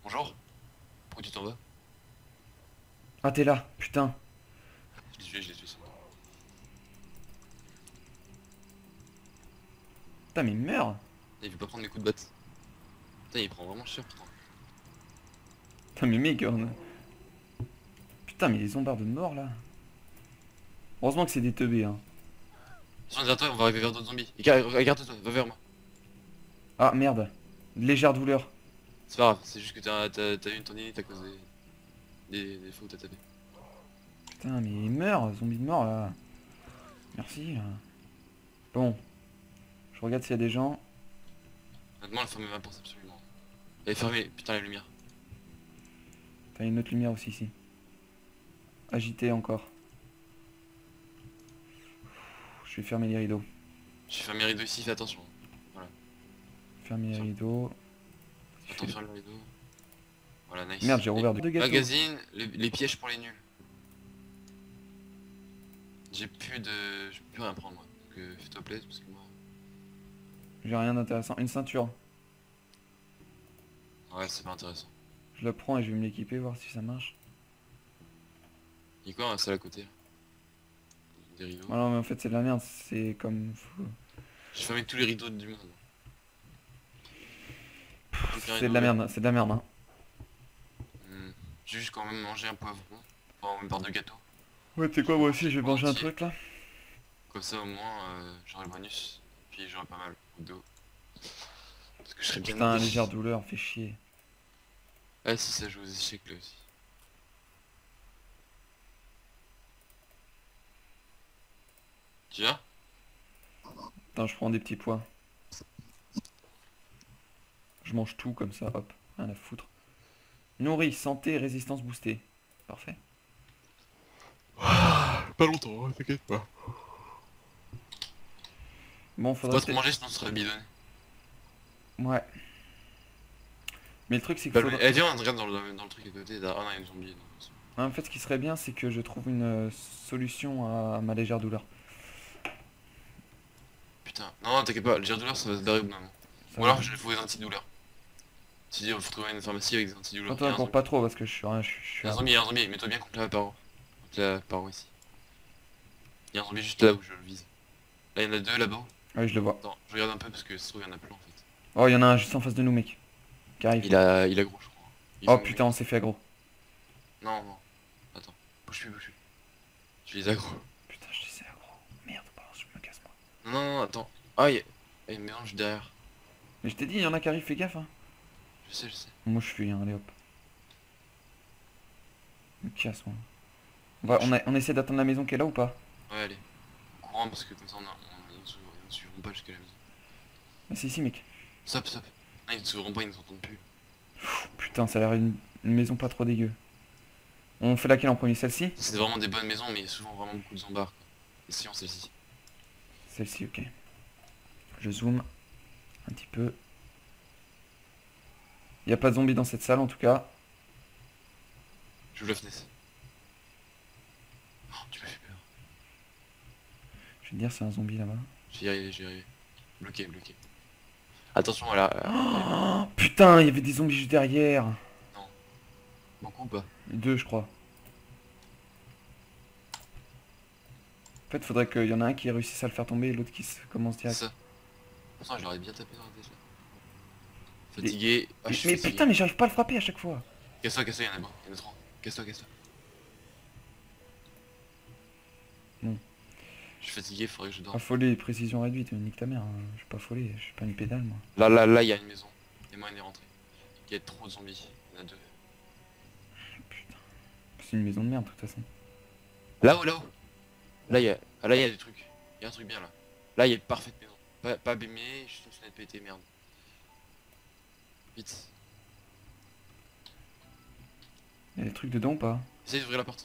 Bonjour. Pourquoi tu t'en vas? Ah, t'es là, putain. Je l'ai tué, c'est bon. Putain, mais meurs. Il veut pas prendre mes coups de batte. Putain, il prend vraiment cher, putain. Putain, mais mec, putain, mais les zombards de mort là. Heureusement que c'est des teubés, hein. Attention, derrière toi, on va arriver vers d'autres zombies. Et regarde-toi, va vers moi. Ah, merde. Légère douleur. C'est pas grave, c'est juste que t'as eu une tendinite à cause des fois où t'as tapé. Putain, mais meurs, zombie de mort là. Merci. Là. Bon, je regarde s'il y a des gens. Maintenant, elle ferme ma porte absolument. Elle est fermée, putain, la lumière. T'as une autre lumière aussi ici. Agité encore. Je vais fermer les rideaux. J'ai fermé les rideaux ici, fais attention. Voilà. Fermer les rideaux. Attends, ferme le rideau. Voilà, Merde, nice. j'ai rouvert deux gâteaux. Magazine, les pièges pour les nuls. J'ai plus rien à prendre, moi. Donc, fais-toi plaisir, parce que moi. J'ai rien d'intéressant. Une ceinture. Ouais, c'est pas intéressant. Je la prends et je vais me l'équiper, voir si ça marche. Il y a quoi, un salle à côté là? Des rideaux. Ah non, mais en fait, c'est de la merde. C'est comme. J'ai fermé tous les rideaux du monde. Plus qu'un C'est de rideau la ouvert. merde, c'est de la merde, hein. J'ai juste quand même mangé un poivron. Enfin, une barre de gâteau. Ouais, tu sais quoi, moi aussi, je vais manger un Entier. truc là. Comme ça, au moins, j'aurai le bonus. Puis j'aurai pas mal de dos. Parce que je serais bien Putain, aidé. légère douleur, fait chier. Ah, si, ça joue aux échecs là aussi. Tu viens? Attends, je prends des petits pois. Je mange tout comme ça, hop, rien à foutre. Nourri, santé, résistance boostée. Parfait. Pas longtemps, hein, t'inquiète pas. Bon, Faut faudrait pas trop peut-être. manger sinon tu serais bidonné. Ouais. Mais le truc, c'est qu'il Bah, faudrait. eh, viens, regarde dans le truc à côté. Ah non, il y a une zombie. Non, En fait, ce qui serait bien, c'est que je trouve une solution à ma légère douleur. putain. Non, t'inquiète pas, le douleur ça va se barrer au bout d'un moment. Ça Ou va. alors je vais trouver des antidouleurs. Tu dis, il faut trouver une pharmacie avec des antidouleurs. Toi, cours pas trop parce que je suis rien. Je suis Il y a un à- zombie, il y a un zombie. Mets-toi bien contre la paroi. Contre la paroi ici. Il y a un zombie juste là où je le vise. Là, il y en a deux là-bas. Ouais, je le vois. Attends, je regarde un peu parce que ça se trouve, il y en a plein en fait. Oh, il y en a un juste en face de nous, mec. Qui arrive. Il a gros, je crois. Il Oh veut me putain, on buter. s'est fait aggro. Non, non. Attends. Bouge plus, bouge plus. Je les aggro. Putain, je disais aggro. Merde, pardon, je me casse moi. Non, non, non, attends. Ah, il y a une mélange derrière. Mais je t'ai dit, il y en a qui arrivent, fais gaffe, hein. Je sais, je sais. Moi, je fuis, hein, allez hop. Je me casse, moi. Non, On essaie d'atteindre la maison qui est là ou pas? Ouais, allez. Courant parce que comme ça, ils ne suivront pas jusqu'à la maison. Ah, c'est ici, mec. Stop, stop. Non, ils ne suivront pas, ils ne s'entendent plus. Putain, ça a l'air une maison pas trop dégueu. On fait laquelle en premier? Celle-ci? C'est vraiment des bonnes maisons, mais il y a souvent vraiment beaucoup de zombards. Quoi. Essayons celle-ci. Celle-ci, ok. Je zoome un petit peu. Il n'y a pas de zombies dans cette salle en tout cas. J'ouvre la fenêtre. Oh, tu m'as fait peur. Je vais te dire, c'est un zombie là-bas. J'y arrivé, j'y arrivé. Bloqué, bloqué. Attention, voilà. Oh, putain, il y avait des zombies juste derrière. Non. Beaucoup ou pas? Deux, je crois. En fait, faudrait qu'il y en a un qui réussisse à le faire tomber et l'autre qui commence C'est direct. ça. Pourtant, je l'aurais bien tapé dans la tête là. Mais, Fatigué. Ah, je suis mais fatigué. putain, mais j'arrive pas à le frapper à chaque fois. Casse-toi, y'en a pas. Y'en a trop. Casse-toi, casse-toi. Bon. Je suis fatigué, faudrait que je dorme. Affolé, précision réduite, nique ta mère. Hein. Je suis pas affolé, je suis pas une pédale moi. Là, il y a une maison. Et moi, il est rentré. Il y a trop de zombies. Il y en a deux. Putain. C'est une maison de merde de toute façon. Là-haut, là-haut. Là, il y a... Ah, là, il y a des trucs. Il y a un truc bien là. Là, il y a une parfaite maison. Pas abîmée, juste une fenêtre pétée, merde. Vite. Il y a des trucs dedans ou pas? Essaye d'ouvrir la porte.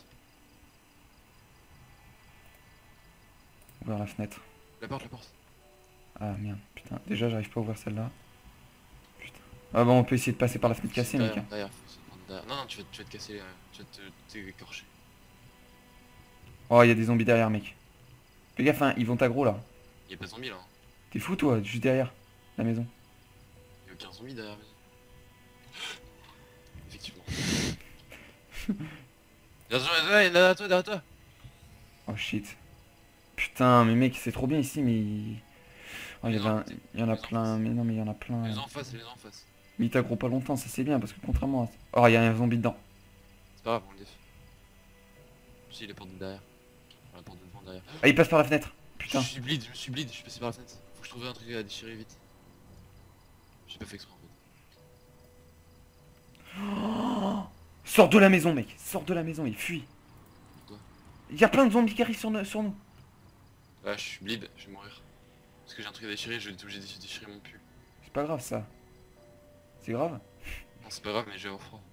Ouvrir la fenêtre. La porte, la porte. Ah merde, putain. Déjà, j'arrive pas à ouvrir celle-là. Putain. Ah bon, on peut essayer de passer par la fenêtre cassée, mec. Derrière, derrière, faut se prendre derrière. Non, non, tu vas te casser, tu vas t'écorcher. Oh, il y a des zombies derrière, mec. Fais gaffe, hein, ils vont t'aggro là. Il y a pas de zombies là. Hein. T'es fou, toi, juste derrière la maison. Il y a aucun zombie derrière. Attention, il y en a derrière toi, derrière toi. Oh shit. Putain, mais mec, c'est trop bien ici, mais... Oh, Les uns à côté, il y en a les uns en plein, face. mais non, mais il y en a plein. Les uns en face et les uns en face. Mais il t'aggro pas longtemps, ça c'est bien, parce que contrairement à... Oh, il y a un zombie dedans. C'est pas grave, on le défait. Si, les portes de derrière. Enfin, la porte de devant derrière. Ah, il passe par la fenêtre. Je Putain. suis bleed, je me suis bleed, je suis passé par la fenêtre. Faut que je trouve un truc à déchirer vite. J'ai pas fait exprès en fait. Sors de la maison, mec. Sors de la maison, il fuit. Pourquoi? Il y a plein de zombies qui arrivent sur nous. Ah, je suis bleed, je vais mourir. Parce que j'ai un truc à déchirer, je vais être obligé de déchirer mon pull. C'est pas grave, ça. C'est grave. Non, c'est pas grave, mais j'ai avoir froid.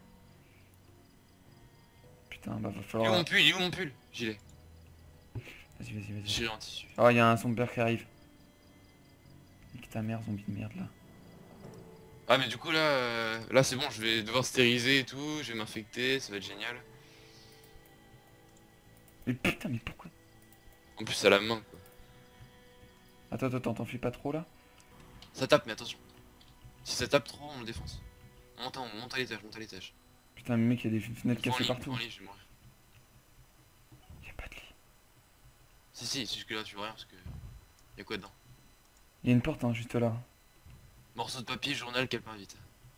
Putain, bah va Il est où falloir... mon pull? Il est où mon pull? Gilet. Vas-y, vas-y, vas-y. Déchiré en tissu. Oh, il y a un zombie qui arrive. Nique ta mère, zombie de merde, là. Ah, mais du coup, là c'est bon, je vais devoir stériliser et tout, je vais m'infecter, ça va être génial. Mais putain, mais pourquoi? En plus, à la main, quoi. Attends, t'enfuis pas trop, là? Ça tape, mais attention. Si ça tape trop, on le défonce. On monte à l'étage, monte à l'étage. Putain, mais mec, il y a des fenêtres Il faut un cassées lit, partout. faut un lit, je vais mourir. Il y a pas de lit. Si, c'est juste que là, tu vois rien, parce que... Y'a quoi dedans? Il y a une porte, hein, juste là. Morceau de papier, journal, calepin vite.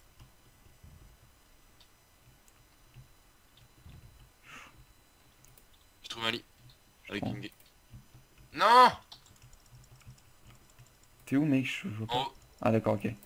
J'ai trouvé un lit. Avec prends. une... Non. T'es où, mec? Je vois En pas. haut. Ah, d'accord, ok.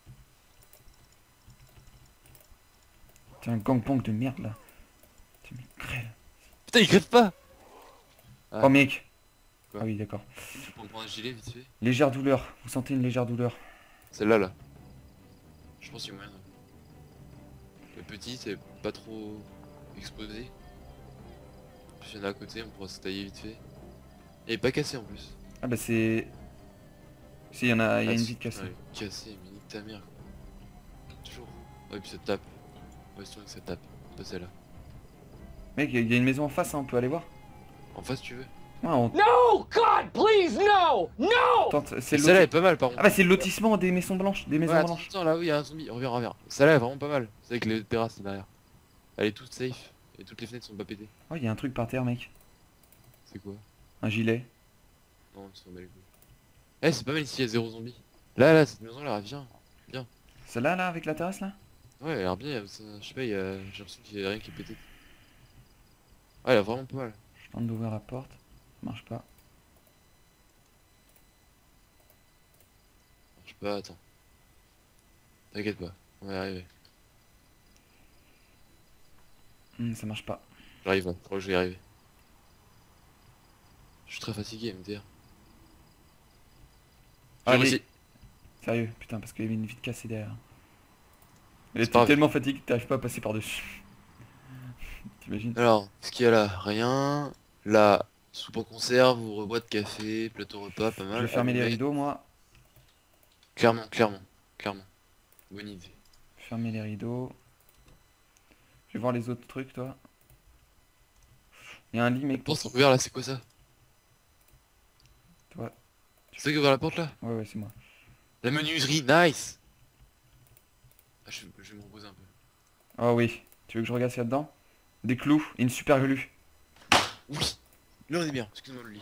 T'es un gangbang de merde, là. Tu me crèves. Putain, il crève pas. Ah. Oh, mec. Quoi? Ah oui, d'accord. Tu peux me prendre un gilet, vite fait? Légère douleur. Vous sentez une légère douleur? Celle-là, là. Je pense qu'il y a moyen. Le petit, c'est pas trop exposé. Puis il y en a à côté, on pourra se tailler vite fait. Il est pas cassé en plus. Ah, bah c'est... Si, il y a une si, vitre cassée. ouais, cassé, mais nique ta mère. Toujours. Ouais, puis ça tape. Ouais, c'est sûr que ça tape. Pas celle-là. Mec, il y a une maison en face, hein, on peut aller voir? En face, tu veux? Ouais, on No! God, please, no! No! tente. C'est Celle-là est le pas mal par contre. Ah bah c'est le lotissement des maisons blanches. Des maisons Ouais, attends, blanches. attends, là, oui, il y a un zombie. Reviens, reviens. Celle-là est vraiment pas mal. C'est avec les terrasses derrière. Elle est toute safe. Et toutes les fenêtres sont pas pétées. Oh, il y a un truc par terre, mec. C'est quoi? Un gilet. Non, ils sont belles. Eh, c'est pas mal ici, il y a zéro zombie. Là, cette maison là, viens. Celle-là, là, avec la terrasse, là? Ouais, elle a l'air bien. Je sais pas, j'ai l'impression qu'il y a rien qui est pété. Ouais, elle a vraiment pas mal. Je tente d'ouvrir la porte. Ça marche pas. Je sais pas, attends. T'inquiète pas, on va y arriver. Ça marche pas. J'arrive là, je crois que je vais y arriver. Je suis très fatigué, MDR. Allez. Réussi. Sérieux, putain, parce qu'il y avait une vitre cassée derrière. Elle C'est pas était grave. tellement fatiguée que t'arrives pas à passer par-dessus. T'imagines? Alors, ce qu'il y a là, rien. Là, soupe en conserve, ouvre-boîte de café, plateau repas, pas mal. Je vais fermer les Allumé. rideaux, moi. Clairement. Bonne idée. Fermer les rideaux. Je vais voir les autres trucs, toi. Il y a un lit, mec. Porte ouverte là, c'est quoi ça? Toi. C'est toi qui a ouvert la porte là? Ouais, c'est moi. La menuiserie, nice! Ah, je vais me reposer un peu. Oh oui. Tu veux que je regarde ce qu'il y a dedans? Des clous et une super glue. Oui! Là on est bien, excuse-moi le lit.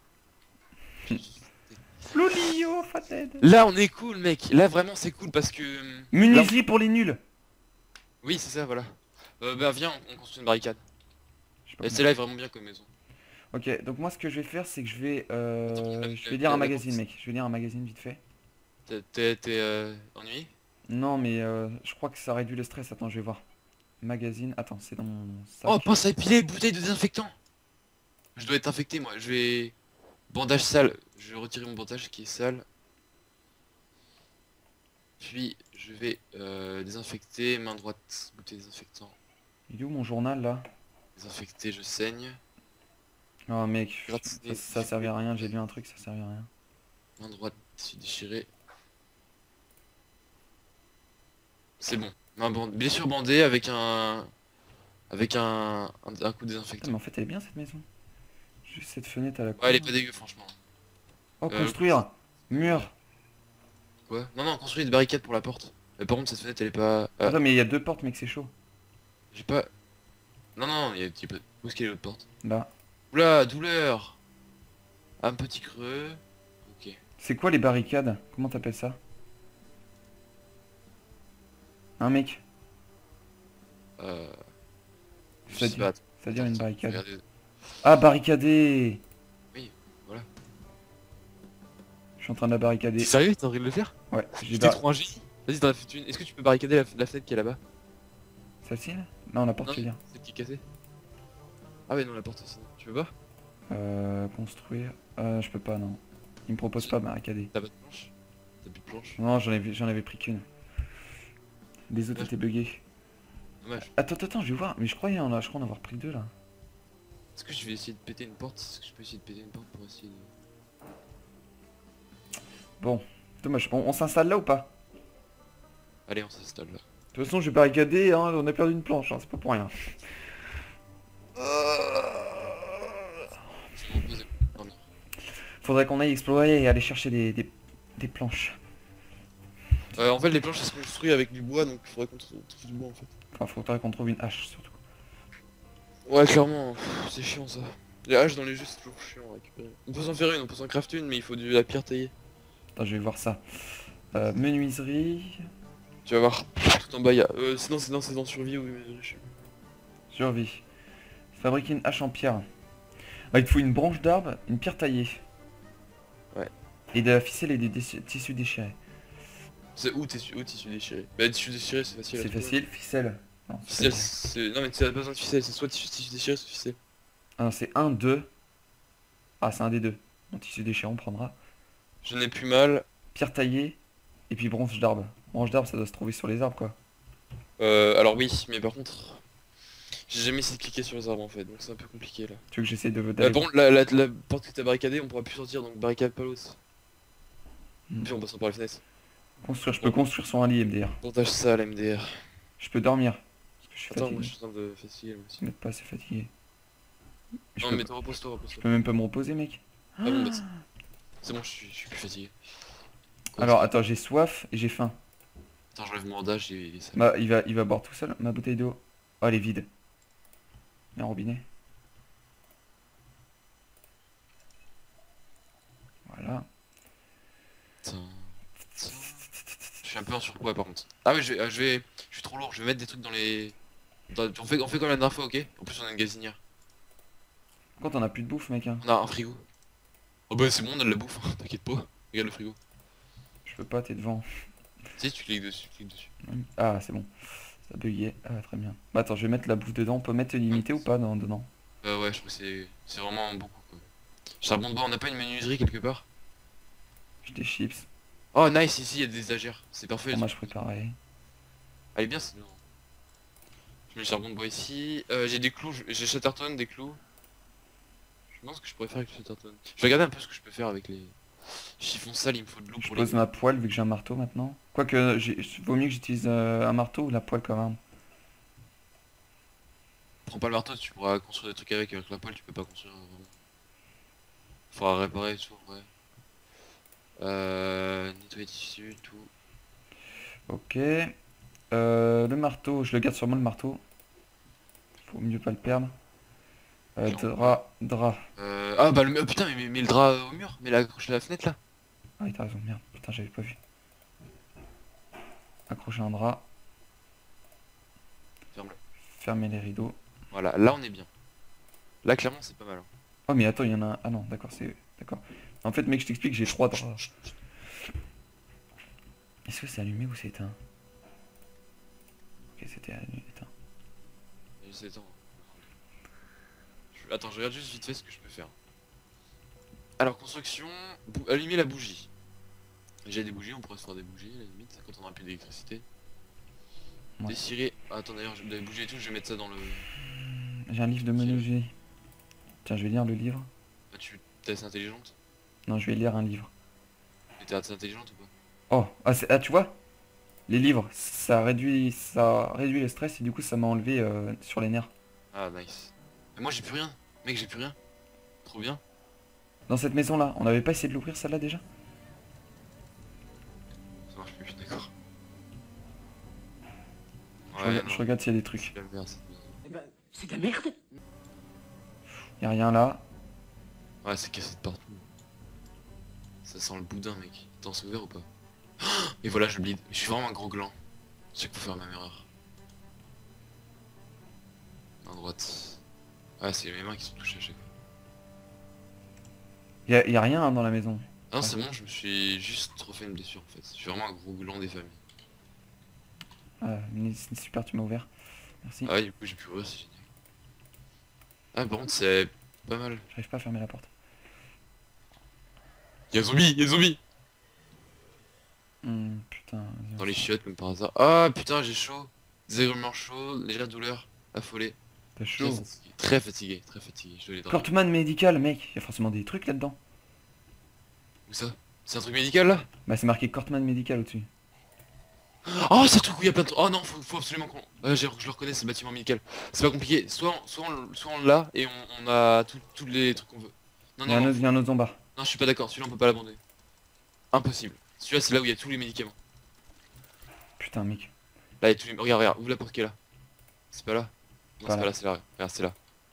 Lolio, fated. Là on est cool mec, là vraiment c'est cool parce que... Menuiserie pour les nuls. Oui c'est ça, voilà. Bah viens, on construit une barricade. Je sais pas Et comment. celle-là est vraiment bien comme maison. Ok, donc moi ce que je vais faire, c'est que je vais Attends, lire un la magazine, porte. mec. Je vais lire un magazine vite fait. T'es ennuyé? Non, mais je crois que ça réduit le stress. Attends, je vais voir. Magazine. Attends, c'est dans mon sac. Oh, pince à épiler, bouteille de désinfectant! Je dois être infecté moi, je vais... Bandage sale, je vais retirer mon bandage qui est sale. Puis je vais désinfecter, main droite, bouteille désinfectant. Il est où mon journal là? Désinfecté, je saigne. Oh mec, Gratiner, ça servait à rien. J'ai lu un truc, ça servait à rien. Main droite, c'est déchiré. C'est bon. Blessure bandée avec un... Avec un coup Putain, désinfectant. mais en fait, elle est bien cette maison. Juste cette fenêtre à la Ouais, cour. elle est pas dégueu franchement. Oh, construire. Mur. Quoi? Non, construis des barricades pour la porte. Mais par contre cette fenêtre elle est pas... Attends, mais il y a deux portes, mec, c'est chaud. J'ai pas... Non, non, il y a un petit peu... Où est-ce qu'il y a l'autre porte? Là. Oula, douleur. Un petit creux. Ok. C'est quoi les barricades? Comment t'appelles ça? Un mec? Euh... Je Ça sais dit- pas. C'est-à-dire une barricade. Regardez. Ah, barricadé! Oui, voilà. Je suis en train de la barricader. T'es sérieux? T'as envie de le faire? Ouais, j'ai J'étais bar... trop un génie. Vas-y, t'en as fait une. Est-ce que tu peux barricader la fenêtre qui est là-bas? Celle-ci là? Non, la porte, Non, tu veux dire. celle qui est cassée. Ah ouais, non, la porte aussi. Tu veux pas? Construire. Je peux pas, non. Il me propose pas de barricader. T'as pas de planche? T'as plus de planche? Non, j'en avais pris qu'une. Les autres Ouais. étaient buggés. Dommage. Attends, je vais voir. Mais je crois en avoir pris deux là. Est-ce que je vais essayer de péter une porte? Est-ce que je peux essayer de péter une porte pour essayer de... Bon, dommage. On s'installe là ou pas? Allez, on s'installe là. De toute façon, je vais barricader, hein, on a perdu une planche, hein, c'est pas pour rien. Je vais me reposer. Non, non. Faudrait qu'on aille explorer et aller chercher des planches. En fait, les planches elles se construisent avec du bois, donc il faudrait qu'on trouve du bois en fait. Enfin, faudrait qu'on trouve une hache surtout. Ouais, clairement, c'est chiant ça. Les haches dans les jeux, c'est toujours chiant à récupérer. On peut s'en faire une, on peut s'en crafter une, mais il faut de la pierre taillée. Attends, je vais voir ça. Menuiserie, Tu vas voir, tout en bas, il y a... c'est dans survie, oui, mais je sais plus. survie. Fabriquer une hache en pierre. Ah, il te faut une branche d'arbre, une pierre taillée. Ouais. Et de la ficelle et des tissus déchirés. C'est où tissu déchiré? Bah, tissu déchiré, c'est facile à C'est trouver. facile, ficelle. Non, c'est Ficelle, facile. c'est... Non mais tu as besoin de ficelle, c'est soit tissu déchiré, soit ficelle. Ah non, c'est 1, 2. Ah, c'est un des deux. Donc tissu déchiré, on prendra. Je n'ai plus mal. Pierre taillée, et puis branche d'arbre. Branche d'arbre, ça doit se trouver sur les arbres, quoi. Alors oui, mais par contre... J'ai jamais essayé de cliquer sur les arbres en fait, donc c'est un peu compliqué là. Tu veux que j'essaie d'aller... Bon, la porte que t'as barricadée, on pourra plus sortir, donc barricade pas l'autre. Hmm. Puis on passera par la fenêtre. Construire, je peux construire sur un lit, MDR. Montage ça à l'MDR. Je peux dormir. Parce que je suis Attends, moi fatigué. je suis en train de fatiguer moi aussi. Je suis pas assez fatigué. Je Non peux... mais repose-toi, repose-toi. je peux même pas me reposer, mec. Ah bon, bah, c'est bon, je suis plus fatigué. Quoi, Alors, attends, j'ai soif et j'ai faim. Attends, j'enlève mon bandage et ça. Bah, il va boire tout seul, ma bouteille d'eau. Oh, elle est vide. Mais un robinet. Voilà. Attends. Je suis un peu en surpoids par contre. Ah oui, je suis trop lourd, je vais mettre des trucs dans les... on fait comme la dernière fois, ok? En plus on a une gazinière. Quand on a plus de bouffe, mec, hein. On a un frigo. Oh bah c'est bon, on a de la bouffe, t'inquiète pas. Regarde le frigo. Je peux pas, t'es devant. Tu sais, tu cliques dessus, tu cliques dessus. Ah, c'est bon. Ça buguait. Ah, très bien. Bah, attends, je vais mettre la bouffe dedans. On peut mettre limité ou pas dedans? Ouais, je trouve que c'est vraiment beaucoup quoi. Charbon de bois, on n'a pas une menuiserie quelque part? J'ai des chips. Oh nice, ici il y a des étagères, c'est parfait. Fromage préparé. Elle est bien c'est non. Je mets le charbon de bois ici. J'ai des clous, j'ai Chatterton, des clous. Je pense que je pourrais faire avec le Chatterton. Je vais regarder un peu ce que je peux faire avec les chiffons sales, il me faut de l'eau Je pour pose les... ma poêle vu que j'ai un marteau maintenant. Quoique, vaut mieux que j'utilise un marteau ou la poêle quand même. Prends pas le marteau, tu pourras construire des trucs avec la poêle, tu peux pas construire vraiment. Faudra réparer et tout, ouais. Nettoyer tissu, tout. Ok. Le marteau, je le garde sur moi le marteau. Faut mieux pas le perdre. Drap. Ah bah le... oh, putain, mais le drap au mur, mais accroché à la fenêtre là. Ah oui, t'as raison, merde. Putain, j'avais pas vu. Accrocher un drap. Ferme-le. Fermer les rideaux. Voilà, là on est bien. Là clairement c'est pas mal. Hein. Oh mais attends, il y en a un... Ah non, d'accord, c'est... D'accord. En fait, mec, je t'explique, j'ai 3 draps. Est-ce que c'est allumé ou c'est éteint? Ok, c'était allumé, éteint. Et c'est temps. Attends, je regarde juste vite fait ce que je peux faire. Alors construction, allumer la bougie. J'ai des bougies, on pourrait se faire des bougies à la limite, quand on aura plus d'électricité. Ouais. Dessirer... Ah, attends d'ailleurs, des bougies et tout, je vais mettre ça dans le... J'ai un livre de menuisier. Tiens, je vais lire le livre. Ah, t'es assez intelligente? Non, je vais lire un livre. Mais t'es assez intelligente ou pas? Oh, tu vois? Les livres, ça réduit le stress et du coup ça m'a enlevé sur les nerfs. Ah, nice. Mais moi j'ai plus rien. Mec, j'ai plus rien. Trop bien. Dans cette maison là, on n'avait pas essayé de l'ouvrir celle-là déjà? Ça marche plus, d'accord. Je regarde s'il y a des trucs. Je l'aime bien cette maison. Eh ben, C'est de la merde. Y'a rien là. Ouais, c'est cassé de partout. Ça sent le boudin, mec. T'en c'est ouvert ou pas? Et voilà, je bleed. Je suis vraiment un gros gland. Je sais qu'il faut faire la même erreur. À droite. Ouais, c'est mes mains qui sont touchées à chaque fois. Y'a rien hein, dans la maison. Ah non, c'est bon, je me suis juste refait une blessure en fait. Je suis vraiment un gros gland des familles. Ah, mais c'est super, tu m'as ouvert. Merci. Ah ouais, du coup, j'ai pu ouvrir, c'est génial. Ah, par contre, c'est pas mal. J'arrive pas à fermer la porte. Y'a un zombie, y'a un zombie! Putain. Dans les chiottes, comme par hasard. Ah putain, j'ai chaud. Désagréablement chaud, légère douleur, affolé. T'as Très chaud. fatigué, très fatigué, très fatigué. Je dois les draper. Cortman médical, mec. Y'a forcément des trucs là-dedans. Où ça? C'est un truc médical là? Bah c'est marqué Cortman médical au-dessus. Oh, c'est un truc où il y a plein de... Oh non, faut absolument qu'on... je le reconnais, c'est bâtiment médical. C'est pas compliqué. Soit on l'a et on a tous les trucs qu'on veut. Non, non, non, Y'a un autre zombard. non, je suis pas d'accord. Celui-là, on peut pas l'abandonner. Impossible. Celui-là, c'est là où il y a tous les médicaments. Putain, mec. Là, il y a tous les... Regarde, regarde, ouvre la porte qui est là. C'est pas là? Non, Pas c'est là. pas là, c'est là. Regarde, c'est là.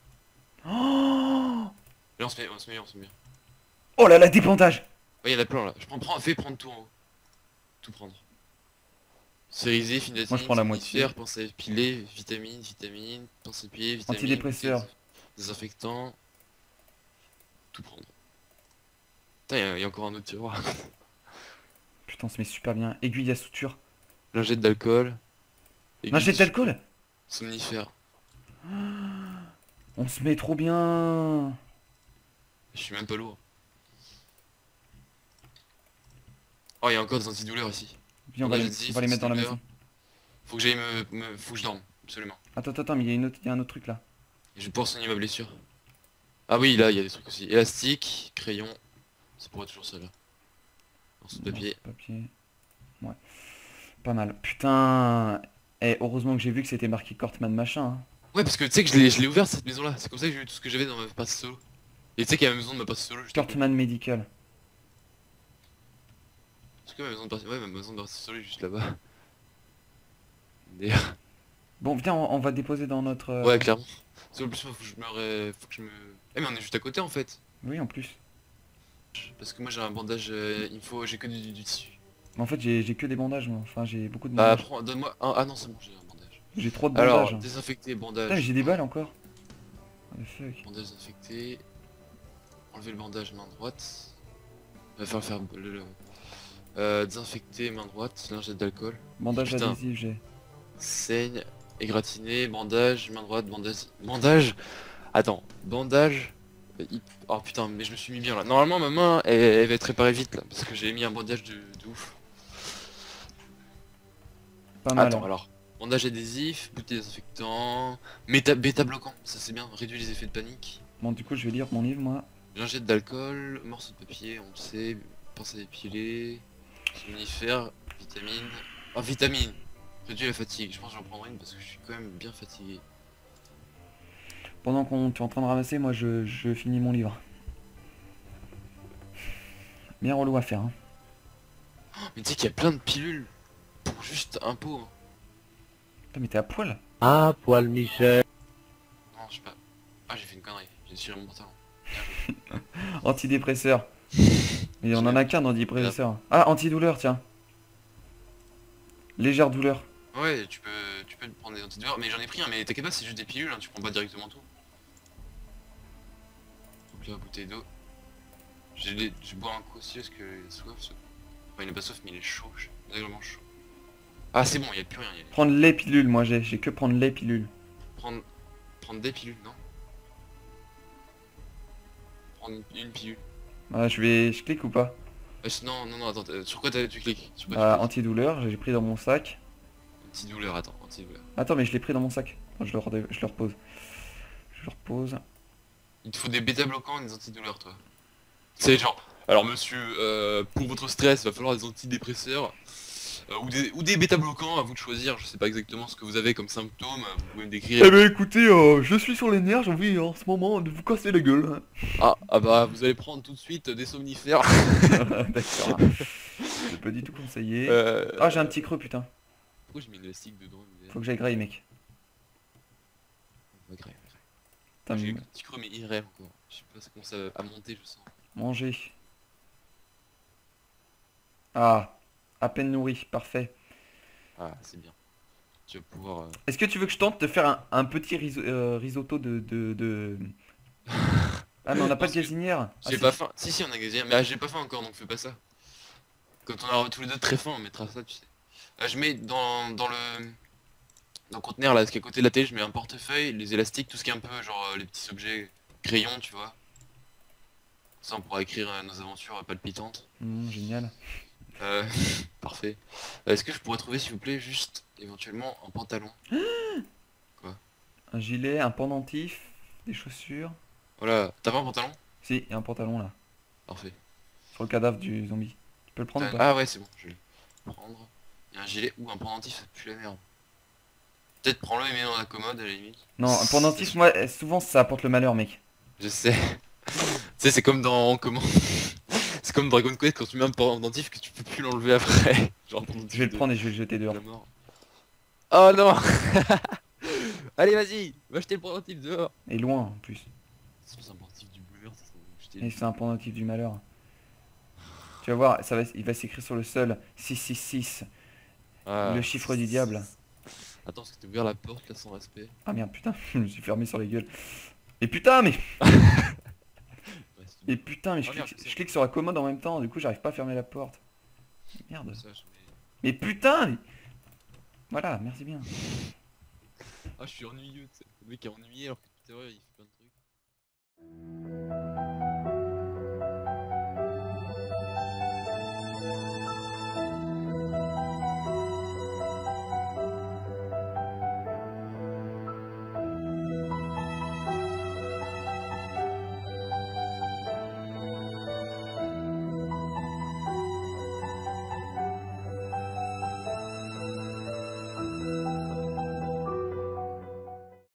Oh, Là, on se met bien, on se met bien. oh là là, débandage. Ouais, il y en a plein là. Fais prendre tout en haut. Tout prendre. Cérisé, finatine, Moi, je prends la moitié. somnifère, pense à épiler, vitamine, pense à épiler, vitamine, Antidépresseur. désinfectant. Tout prendre. Putain, y a encore un autre tiroir. Putain, on se met super bien. Aiguille à suture. Lingette d'alcool. Lingette d'alcool. Somnifère. On se met trop bien. Je suis même pas lourd. Oh, il y a encore des antidouleurs ici. Viens, on va les mettre dans la maison. Faut que j'aille faut que je dorme, absolument. Attends, mais il y a un autre truc là. Et je vais pouvoir soigner ma blessure. Ah oui, là, il y a des trucs aussi. Élastique, crayon. Ça pourrait toujours ça là. Morceau de papier. Papier. Ouais. Pas mal. Putain. Eh, heureusement que j'ai vu que c'était marqué Cortman machin. Hein. Ouais, parce que tu sais que je l'ai ouvert cette maison là. C'est comme ça que j'ai eu tout ce que j'avais dans ma partie solo. Et tu sais qu'il y a la maison de ma partie solo juste. Cortman médical. Est-ce que ma maison de partie... Ouais, ma maison de partie solo est juste là-bas. D'ailleurs. Bon, viens, on va déposer dans notre... Ouais, clairement. Parce qu'en plus, moi, faut que je me... Eh, mais on est juste à côté en fait. Oui, en plus. Parce que moi j'ai un bandage, j'ai que du tissu. Mais en fait, j'ai que des bandages, moi. Enfin, j'ai beaucoup de Bah, bandages. donne-moi un... Ah non, c'est bon, j'ai un bandage. J'ai trop de bandages. Alors, désinfecter, bandage. Putain, mais j'ai des balles encore. What the fuck. Bandage désinfecté. Enlever le bandage, main droite. Faire désinfecter, main droite, lingette d'alcool. Bandage Putain. adhésif, j'ai. Saigne, égratigné, bandage, main droite, bandage. Attends, bandage. Oh putain, mais je me suis mis bien là. Normalement, ma main, elle va être réparée vite là, parce que j'ai mis un bandage de ouf. Pas mal. Attends, Hein. alors. Bandage adhésif, bouteille désinfectant, bêta bloquant, ça c'est bien, réduit les effets de panique. Bon, du coup, je vais lire mon livre, moi. Lingette d'alcool, morceau de papier, on le sait, pince à épiler, somnifère, vitamine. Oh, vitamine! Réduit la fatigue, je pense que j'en prendrai une parce que je suis quand même bien fatigué. Pendant qu'on tu es en train de ramasser, moi, je finis mon livre. Bien relou à faire, hein. Oh, mais tu sais qu'il y a plein de pilules pour juste un pot. Hein. Putain, mais t'es à poil. Ah, poil Michel. Non, je sais pas. Ah, j'ai fait une connerie, j'ai tiré mon pantalon. Antidépresseur. Mais on en a qu'un d'antidépresseur. Ah, antidouleur, tiens. Légère douleur. Ouais, tu peux prendre des antidouleurs, mais j'en ai pris un, mais t'inquiète pas, c'est juste des pilules, hein, tu prends pas directement tout. Donc là, bouteille d'eau. Je bois un coup aussi parce que il est soif. Enfin, il est pas soif, mais il est chaud, désagréablement chaud. Ah, c'est bon, il y a plus rien. Prendre les pilules, moi j'ai que prendre les pilules. Prendre des pilules, non? Prendre une pilule. Ah, je clique ou pas? Non, attends, sur quoi tu cliques? Sur quoi Bah, antidouleur, j'ai pris dans mon sac. Antidouleur, attends, antidouleur. Attends, mais je l'ai pris dans mon sac. Attends, je le repose. Je le repose. Il te faut des bêta-bloquants et des antidouleurs, toi. C'est genre, alors monsieur, pour votre stress, il va falloir des antidépresseurs. Ou des bêta-bloquants, à vous de choisir, je sais pas exactement ce que vous avez comme symptômes, vous pouvez me décrire. Eh ben écoutez, je suis sur les nerfs, j'ai envie en ce moment de vous casser la gueule. Ah bah vous allez prendre tout de suite des somnifères. D'accord. J'ai pas du tout conseillé. Ah, j'ai un petit creux, putain. Pourquoi j'ai mis une élastique dedans? Faut que j'aille grailler, mec. Ouais, grave. Putain, J'ai mais eu un petit creux mais il rêve encore. Je sais pas, ça commence à monter je sens. manger. Ah, à peine nourri, parfait. Ah c'est bien. Tu vas pouvoir... Est-ce que tu veux que je tente de faire un petit risotto de... Ah mais on n'a pas de Parce que gazinière. Ah, j'ai si. pas faim. Si on a gazé, mais j'ai pas faim encore donc fais pas ça. Quand on aura tous les deux très faim on mettra ça tu sais. Je mets dans le conteneur là, ce qui est à côté de la télé, je mets un portefeuille, les élastiques, tout ce qui est un peu genre les petits objets crayons tu vois. Ça on pourra écrire nos aventures palpitantes. Génial. Euh, parfait. Est-ce que je pourrais trouver s'il vous plaît juste éventuellement un pantalon? Un gilet, un pendentif, des chaussures. Voilà, t'as pas un pantalon? Si, il y a un pantalon là, Parfait. sur le cadavre du zombie. Tu peux le prendre ou pas? Ah ouais c'est bon, je vais le prendre. Il y a un gilet ou un pendentif, ça pue la merde. Peut-être prends-le et mets dans la commode à la limite. Non, un pendentif, moi, souvent ça apporte le malheur, mec. Je sais. Tu sais c'est comme dans comment c'est comme Dragon Quest quand tu mets un pendentif que tu peux plus l'enlever après. Genre un pendentif Je vais le de prendre et je vais le jeter dehors. la mort. Oh non. Allez vas-y, va jeter le pendentif dehors. Et loin en plus. C'est un pendentif du bonheur, ça serait Et jeter. c'est un pendentif du malheur. Tu vas voir, il va s'écrire sur le sol 666, Ah. le chiffre du diable. Attends, parce que t'as ouvert la porte là sans respect. Ah merde, putain, je me suis fermé sur les gueules. Et putain, mais... Ouais, c'est Et putain, mais Oh, merde, c'est je clique sur la commode en même temps, du coup j'arrive pas à fermer la porte. bon, Merde. ça, je mets- Mais putain mais... Voilà, merci bien. Ah, je suis ennuyeux, tu sais. Le mec est ennuyé alors que tout à l'heure il fait plein de trucs.